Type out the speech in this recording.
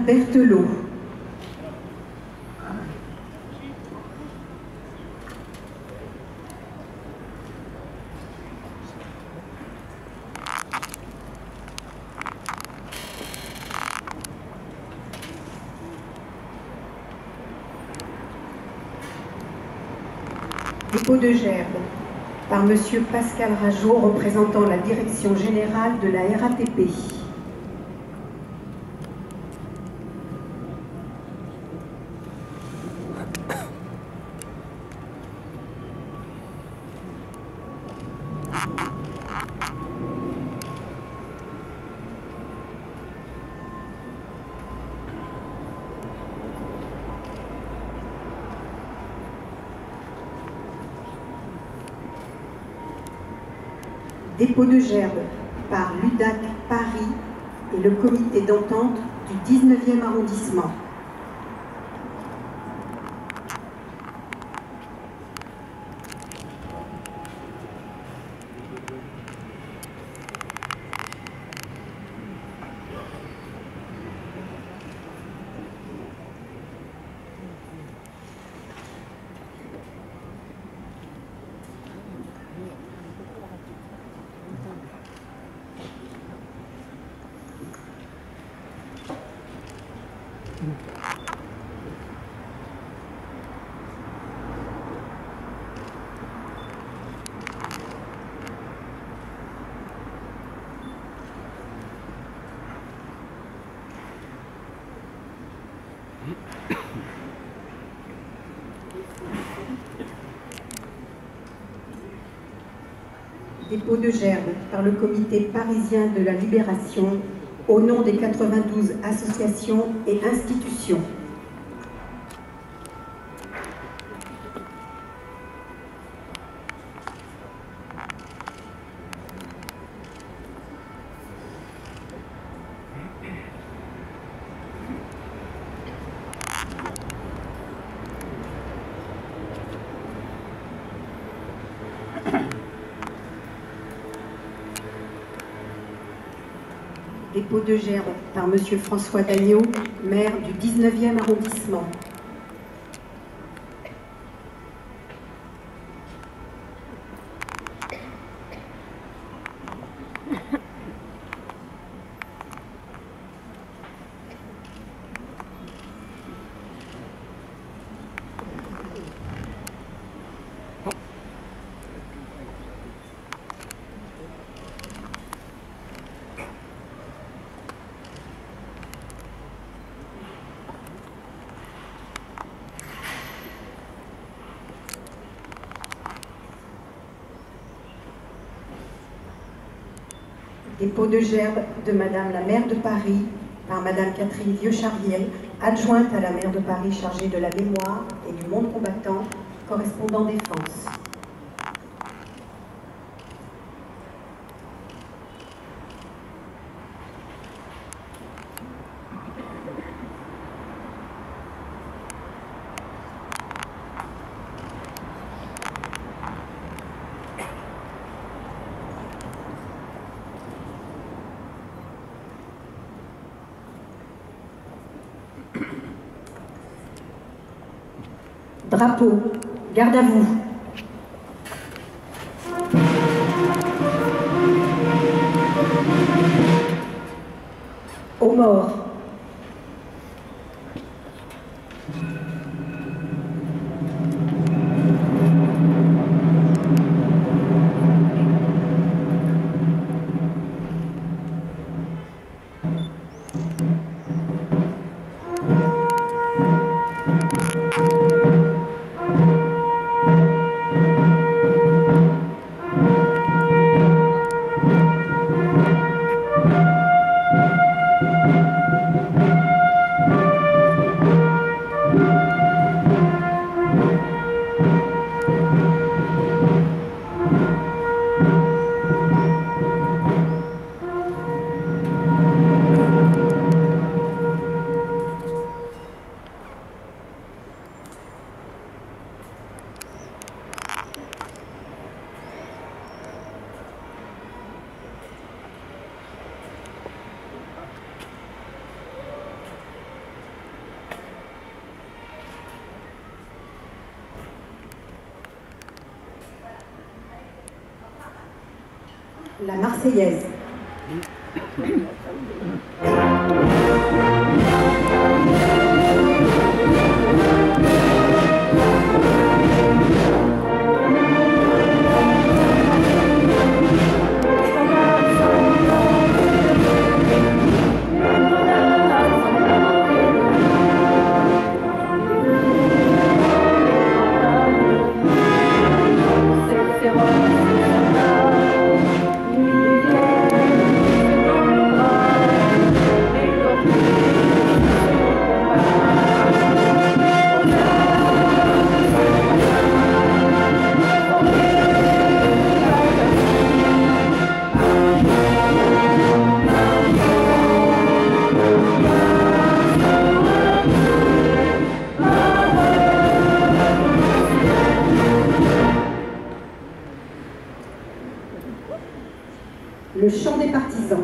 Madame Berthelot. Dépôt de gerbe par Monsieur Pascal Rageot, représentant la Direction Générale de la RATP. Dépôt de gerbe par l'UDAC Paris et le comité d'entente du 19e arrondissement. Dépôt de gerbe par le comité parisien de la libération au nom des 92 associations et institutions. Dépôt de gerbe par Monsieur François Dagneau, maire du 19e arrondissement. Dépôt de gerbe de Madame la maire de Paris par Madame Catherine Vieux-Charriel, adjointe à la maire de Paris chargée de la mémoire et du monde combattant, correspondant défense. Drapeau, garde à vous. Aux morts. La Marseillaise. Le chant des partisans.